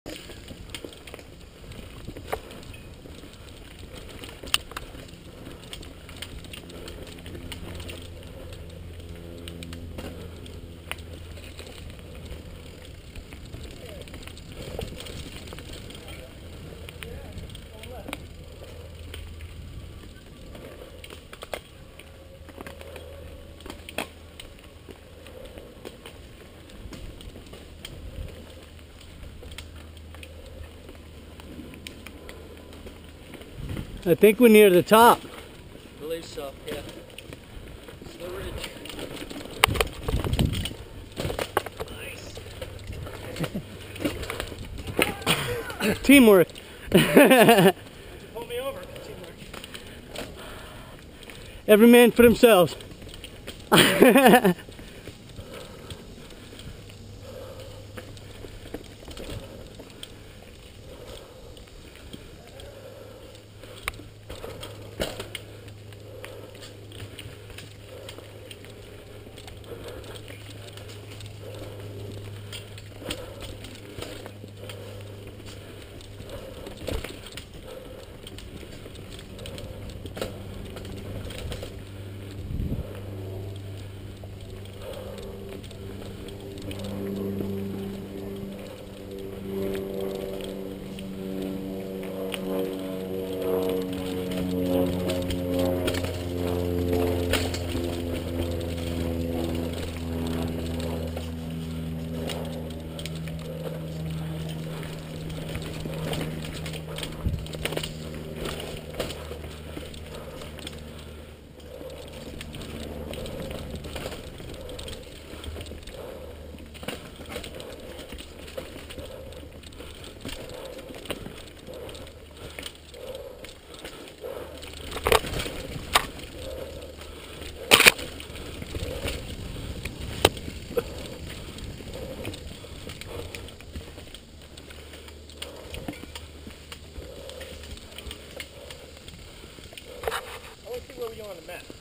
I think we're near the top. I believe so, yeah. It's the ridge. Nice. Teamwork. Pull me over. Teamwork. Every man for themselves. Where we go on the map?